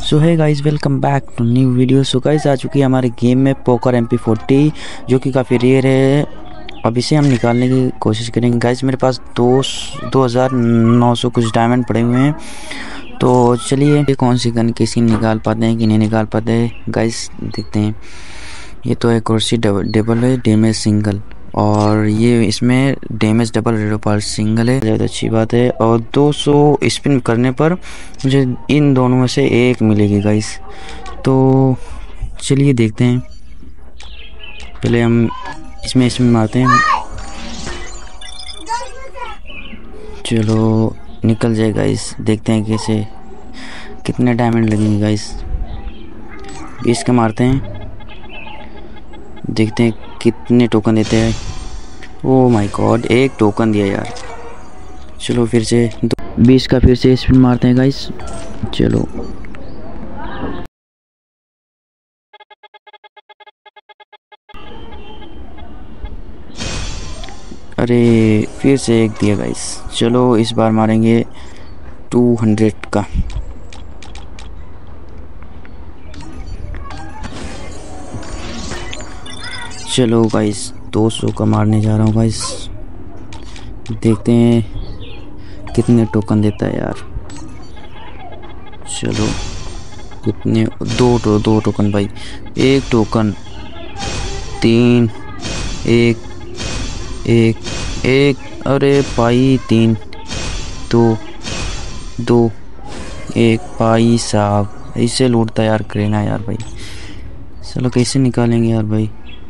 सो है guys, welcome back to new video. So guys, आ चुकी है हमारे गेम में पोकर MP40 जो कि काफ़ी रेयर है। अब इसे हम निकालने की कोशिश करेंगे गाइस। मेरे पास 2900 कुछ डायमंड पड़े हुए हैं। तो चलिए, कौन सी गन किसी निकाल पाते हैं कि नहीं निकाल पाते गाइस, देखते हैं। ये तो एक कुर्सी डबल है, डैमेज सिंगल, और ये इसमें डैमेज डबल रेडो पर सिंगल है, ज़्यादा अच्छी बात है। और 200 स्पिन करने पर मुझे इन दोनों में से एक मिलेगी गाइस। तो चलिए देखते हैं। पहले हम इसमें मारते हैं। चलो निकल जाए गाइस, देखते हैं कैसे कितने डायमंड लगेंगे गाइस। 20 का मारते हैं, देखते हैं कितने टोकन देते हैं। ओह माय गॉड, एक टोकन दिया यार। चलो फिर से 20 का फिर से स्पिन मारते हैं गाइस। चलो अरे फिर से एक दिया गाइस। चलो इस बार मारेंगे 200 का। चलो गाइस 200 का मारने जा रहा हूँ गाइस, देखते हैं कितने टोकन देता है यार। चलो कितने, दो टोकन भाई, एक टोकन, 3, एक, अरे भाई 3, 2, 1 भाई साहब, ऐसे लूटता यार करेना यार भाई। चलो कैसे निकालेंगे यार भाई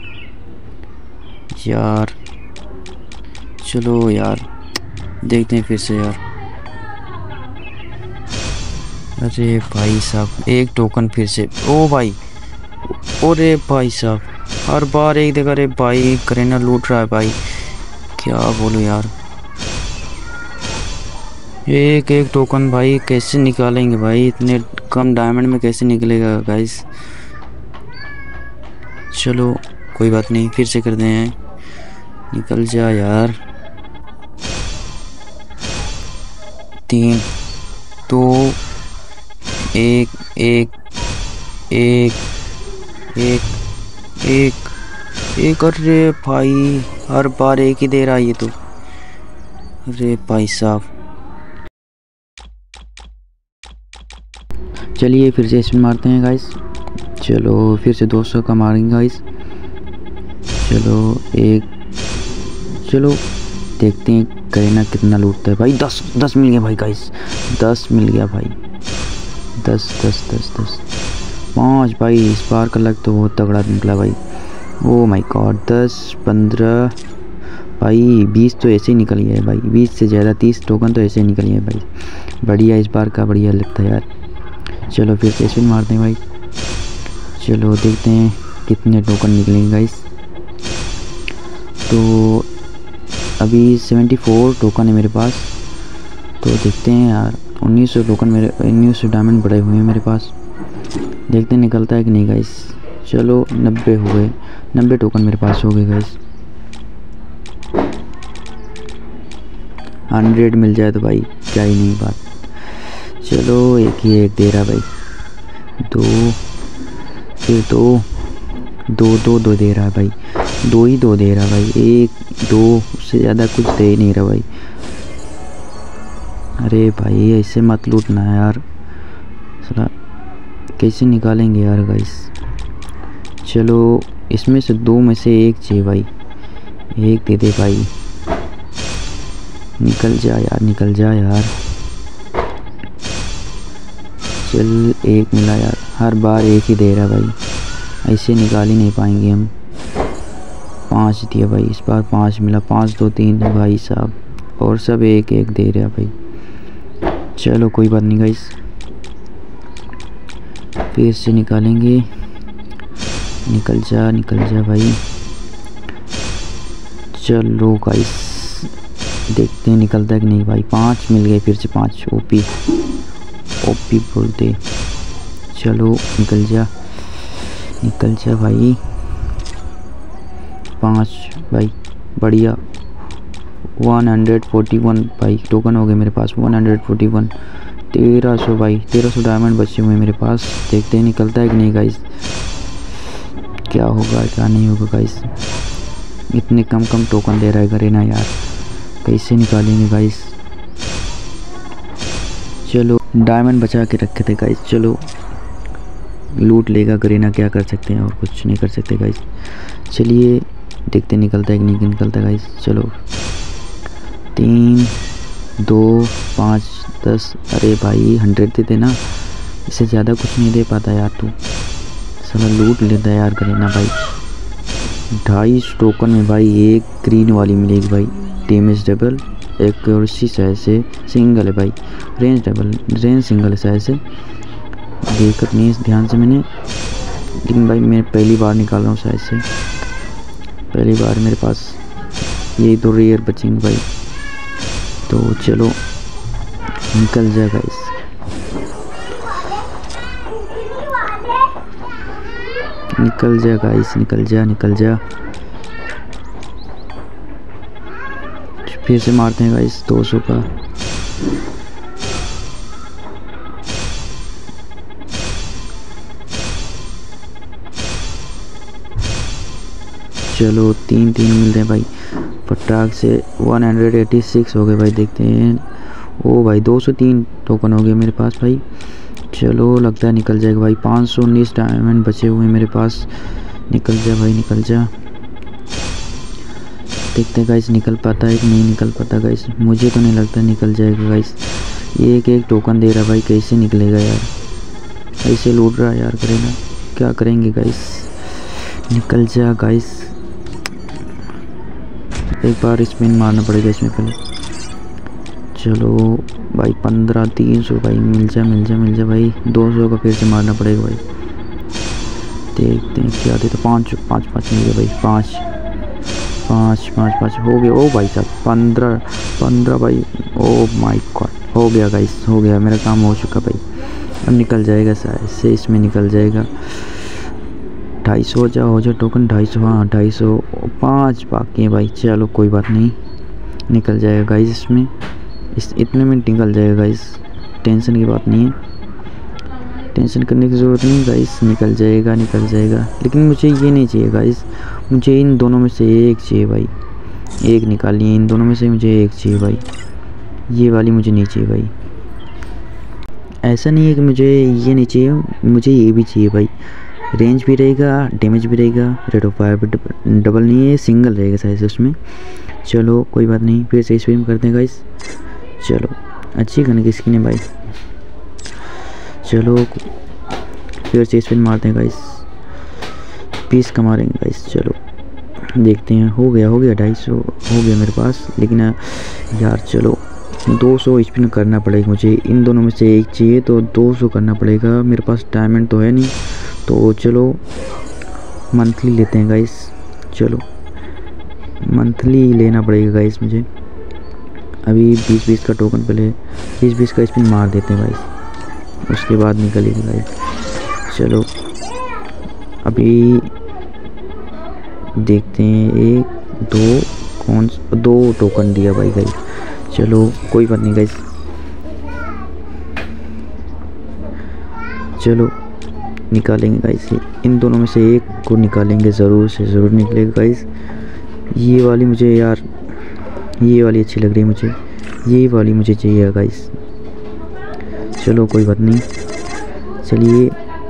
यार। चलो यार देखते हैं फिर से यार। अरे भाई साहब, एक टोकन फिर से। ओ भाई, अरे भाई साहब, हर बार एक जगह। अरे भाई करेना लूट रहा है भाई, क्या बोलूं यार। एक टोकन भाई, कैसे निकालेंगे भाई, इतने कम डायमंड में कैसे निकलेगा गाइस। चलो कोई बात नहीं, फिर से करते हैं। निकल जा यार। 3, 2, 1, अरे भाई हर बार एक ही दे रहा है ये तो। अरे भाई साहब, चलिए फिर से स्पिन मारते हैं गाइस। चलो फिर से 200 का मारेंगे गाइस। चलो देखते हैं करीना कितना लूटता है भाई। 10 मिल गया भाई गाइस, 10 मिल गया भाई। 10 5 भाई। इस बार का लग तो बहुत तगड़ा निकला भाई। ओ माय गॉड, 10, 15 भाई, 20 तो ऐसे ही निकल गया है भाई। 20 से ज़्यादा, 30 टोकन तो ऐसे ही निकल गया है भाई। बढ़िया, इस बार का बढ़िया लगता है यार। चलो फिर से स्पिन मारते हैं भाई। चलो देखते हैं कितने टोकन निकलेंगे गाइस। तो अभी 74 टोकन है मेरे पास। तो देखते हैं यार, 1900 टोकन, मेरे 1900 डायमंड बढ़े हुए हैं मेरे पास। देखते हैं निकलता है कि नहीं गाइस। चलो 90 हो गए, 90 टोकन मेरे पास हो गए गाइस। 100 मिल जाए तो भाई क्या ही नहीं बात। चलो एक दे रहा भाई। 2, फिर 2 दे रहा है भाई। 2 दे रहा भाई। 1, 2, उससे ज़्यादा कुछ दे ही नहीं रहा भाई। अरे भाई ऐसे मत लूटना यार, साला कैसे निकालेंगे यार गाइस। चलो इसमें से 2 में से एक चाहिए भाई, एक दे दे भाई। निकल जा यार, निकल जा यार। चल एक मिला यार, हर बार एक ही दे रहा भाई, ऐसे निकाल ही नहीं पाएंगे हम। 5 दिया भाई, इस बार 5 मिला। 5, 2, 3 भाई साहब, और सब एक दे रहा भाई। चलो कोई बात नहीं गाइस, फिर से निकालेंगे। निकल जा भाई। चलो गाइस देखते हैं निकलता है कि नहीं भाई। 5 मिल गए फिर से, 5 ओपी बोलते। चलो निकल जा भाई। 5 भाई, बढ़िया। 141 भाई टोकन हो गए मेरे पास। 141 1300 भाई, 1300 डायमंड बचे हुए हैं मेरे पास। देखते हैं निकलता है कि नहीं गाइस, क्या होगा क्या नहीं होगा गाइस। इतने कम कम टोकन दे रहा है गरीना यार, कैसे निकालेंगे गाइस। चलो डायमंड बचा के रखे थे गाइस, चलो लूट लेगा गरीना, क्या कर सकते हैं, और कुछ नहीं कर सकते गाइस। चलिए देखते निकलता है कि नहीं निकलता गाइस। चलो 3 2 5 10, अरे भाई 100 दे देना, इससे ज़्यादा कुछ नहीं दे पाता यार तू, साला लूट लेता है यार गरीना भाई। 250 टोकन में भाई एक ग्रीन वाली मिलेगी भाई, डैमेज डबल, एक और इसी साइज से सिंगल है भाई, रेंज डबल, रेंज सिंगल है साइज से, देखा नहीं इस ध्यान से मैंने, लेकिन भाई मैं पहली बार निकाल रहा हूँ साइज से, पहली बार मेरे पास यही तो रेयर बचेंगे भाई। तो चलो निकल जाएगा इस, निकल जा गाइस, निकल जा निकल जा। फिर से मारते हैं गाइस 200 का। चलो 3 मिल रहे हैं भाई फटाक से, 186 हो गए भाई। देखते हैं, ओ भाई 203 टोकन हो गए मेरे पास भाई। चलो लगता है निकल जाएगा भाई, 519 डायमंड बचे हुए हैं मेरे पास, निकल जा भाई निकल जा। देखते हैं गाइस निकल पाता है कि नहीं निकल पाता गाइस, मुझे तो नहीं लगता निकल जाएगा गाइस। ये एक टोकन दे रहा भाई, कैसे निकलेगा यार, ऐसे लूट रहा यार करेगा, क्या करेंगे गाइस। निकल जा गाइस, एक बार स्पिन मारना पड़ेगा इसमें पहले। चलो भाई 15 300 भाई, मिल जा मिल जा मिल जा भाई, 200 का फिर से मारना पड़ेगा भाई। देखते हैं क्या देता, 5 मिल गया भाई, 5 हो गया। ओ भाई साहब 15 भाई, ओ माय गॉड, हो गया गाइस, हो गया, मेरा काम हो चुका भाई। अब निकल जाएगा शायद से, इसमें निकल जाएगा। 250 हो जा टोकन, 250, हाँ 250, 5 बाकी है भाई। चलो कोई बात नहीं, निकल जाएगा गाइस इसमें, इतने में निकल जाएगा गाइस, टेंशन की बात नहीं है, टेंशन करने की ज़रूरत नहीं गाइस, निकल जाएगा निकल जाएगा। लेकिन मुझे ये नहीं चाहिए गाइस, मुझे इन दोनों में से एक चाहिए भाई, एक निकालिए, इन दोनों में से मुझे एक चाहिए भाई, ये वाली मुझे नहीं चाहिए भाई। ऐसा नहीं है कि मुझे ये नहीं चाहिए, मुझे ये भी चाहिए भाई, रेंज भी रहेगा, डैमेज भी रहेगा, रेट ऑफ फायर भी डबल नहीं है, सिंगल रहेगा साइज उसमें। चलो कोई बात नहीं, फिर से स्पिन करते हैं गाइस। चलो अच्छी गन की स्किन है भाई, चलो फिर से स्पिन मारते हैं गाइस, 20 का मारेंगे गाइस। चलो देखते हैं, हो गया 250 हो गया मेरे पास, लेकिन यार चलो 200 स्पिन करना पड़ेगा मुझे, इन दोनों में से एक चाहिए तो 200 करना पड़ेगा, मेरे पास डायमंड तो है नहीं। तो चलो मंथली लेते हैं गाइस, चलो मंथली लेना पड़ेगा गाइस मुझे। अभी 20 का टोकन, पहले 20 का स्पिन मार देते हैं गाइस, उसके बाद निकलेगी गाइस। चलो अभी देखते हैं, 2 टोकन दिया भाई गाइस। चलो कोई बात नहीं गाइस, चलो निकालेंगे गाइस, इन दोनों में से एक को निकालेंगे, ज़रूर से ज़रूर निकलेगा गाइस। ये वाली मुझे यार, ये वाली अच्छी लग रही है मुझे, ये वाली मुझे चाहिए गाइस। चलो कोई बात नहीं, चलिए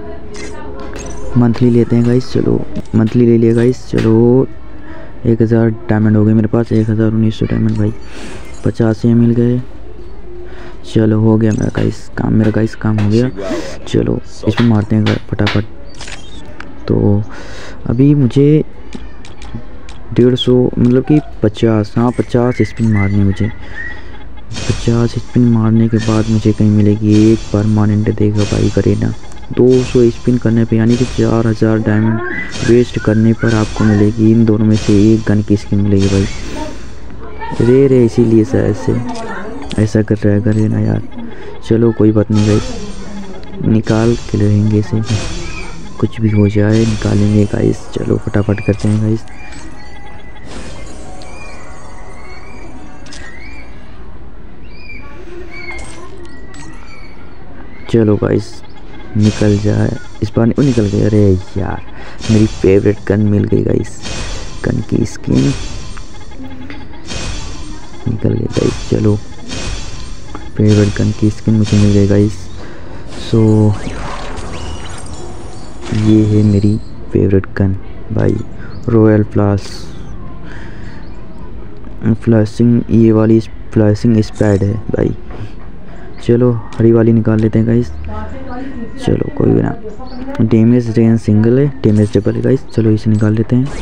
मंथली लेते हैं गाइस। चलो मंथली ले लिया गाइस। चलो 1000 डायमंड हो गए मेरे पास, 1900 डायमंड भाई, 50 मिल गए। चलो हो गया मेरा गाइस काम हो गया। चलो इसमें मारते हैं फटाफट। तो अभी मुझे 150 मतलब कि 50 स्पिन मारने, मुझे 50 स्पिन मारने के बाद मुझे कहीं मिलेगी एक परमानेंट, देगा भाई करेना। 200 स्पिन करने पे यानी कि 4000 डायमंड वेस्ट करने पर आपको मिलेगी इन दोनों में से एक गन की स्किन मिलेगी भाई। रेयर है इसीलिए शायद से ऐसा कर रहा है करेना यार। चलो कोई बात नहीं गाइस, निकाल के रहेंगे इसे, कुछ भी हो जाए निकालेंगे गाइस। चलो फटाफट करते हैं गाइस। चलो गाइस निकल जाए इस बार। निकल गई। अरे यार मेरी फेवरेट गन मिल गई गाइस। गन की स्किन निकल गई गाइस। चलो फेवरेट गन की स्किन मुझे मिल गई गाइस। सो ये है मेरी फेवरेट गन भाई, रॉयल फ्लैशिंग, ये वाली फ्लैशिंग स्पैड है भाई। चलो हरी वाली निकाल लेते हैं गाइस। चलो कोई भी ना, डैमेज रेंज सिंगल है, डैमेज डबल है गाइस। चलो इसे निकाल लेते हैं।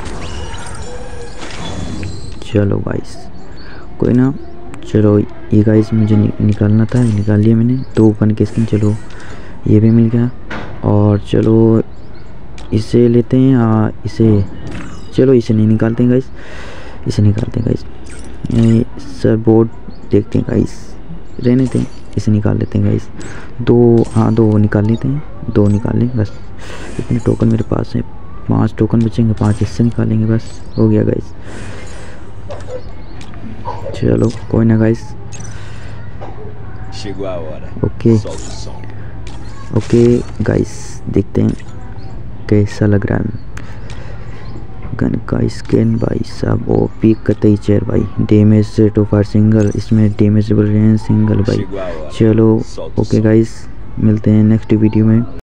चलो गाइस कोई ना। चलो ये गाइस मुझे निकालना था, निकाल लिया मैंने 2 गन की स्किन। चलो ये भी मिल गया। और चलो इसे लेते हैं इसे। चलो इसे नहीं निकालते हैं गाइस, इसे निकालते हैं गाइस। सर बोर्ड देखते हैं गाइस, रहने दें, इसे निकाल लेते हैं गाइस। 2 निकाल लेते हैं, 2 निकाल लें बस। इतने टोकन मेरे पास हैं, 5 टोकन बचेंगे, 5 इससे निकालेंगे बस, हो गया गाइस। चलो कोई ना गाइस। ओके गाइस देखते हैं कैसा लग रहा है गन का स्किन भाई साहब। ओपी कतई चेयर भाई, डैमेज से टू फायर सिंगल, इसमें डैमेजेबल रेंज सिंगल भाई। चलो ओके गाइस मिलते हैं नेक्स्ट वीडियो में।